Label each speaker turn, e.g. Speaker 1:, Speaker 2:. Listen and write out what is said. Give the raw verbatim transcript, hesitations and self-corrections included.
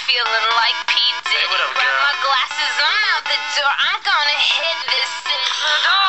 Speaker 1: feeling like P. Diddy.
Speaker 2: Hey, what up,
Speaker 1: Grab
Speaker 2: girl?
Speaker 1: my glasses, I'm out the door. I'm gonna hit this city.